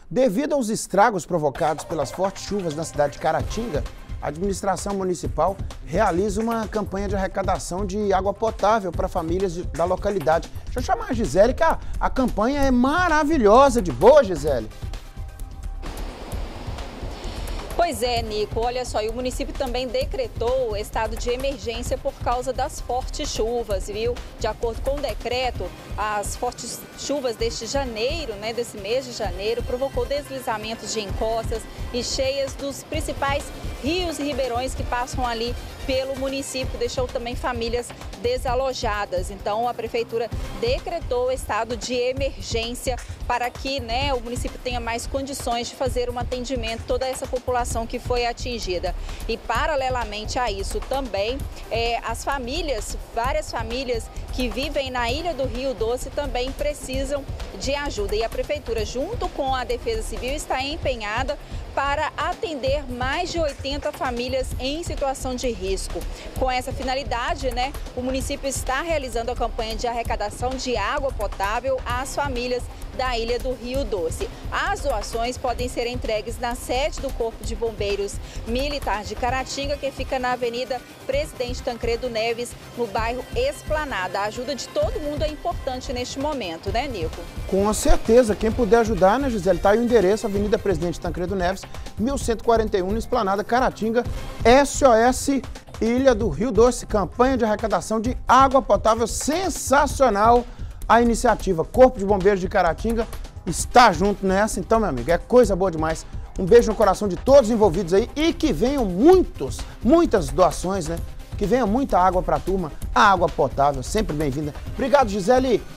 Devido aos estragos provocados pelas fortes chuvas na cidade de Caratinga, a administração municipal realiza uma campanha de arrecadação de água potável para famílias da localidade. Deixa eu chamar a Gisele, que a campanha é maravilhosa, de boa, Gisele. Pois é, Nico, olha só, e o município também decretou o estado de emergência por causa das fortes chuvas, viu? De acordo com o decreto, as fortes chuvas deste mês de janeiro, provocou deslizamentos de encostas e cheias dos principais rios e ribeirões que passam ali pelo município, deixou também famílias desalojadas. Então, a prefeitura decretou o estado de emergência para que o município tenha mais condições de fazer um atendimento a toda essa população que foi atingida. E, paralelamente a isso, também várias famílias que vivem na Ilha do Rio Doce também precisam de ajuda. E a prefeitura, junto com a Defesa Civil, está empenhada para atender mais de 80 famílias em situação de risco. Com essa finalidade, o município está realizando a campanha de arrecadação de água potável às famílias da Ilha do Rio Doce. As doações podem ser entregues na sede do Corpo de Bombeiros Militar de Caratinga, que fica na Avenida Presidente Tancredo Neves, no bairro Esplanada. A ajuda de todo mundo é importante neste momento, né, Nico? Com certeza, quem puder ajudar, né, Gisele? Tá aí o endereço, Avenida Presidente Tancredo Neves, 1141, na Esplanada, Caratinga, SOS Ilha do Rio Doce, campanha de arrecadação de água potável sensacional. A iniciativa Corpo de Bombeiros de Caratinga está junto nessa, então, meu amigo, é coisa boa demais. Um beijo no coração de todos os envolvidos aí e que venham muitas doações, né? Que venha muita água para a turma, a água potável, sempre bem-vinda. Obrigado, Gisele.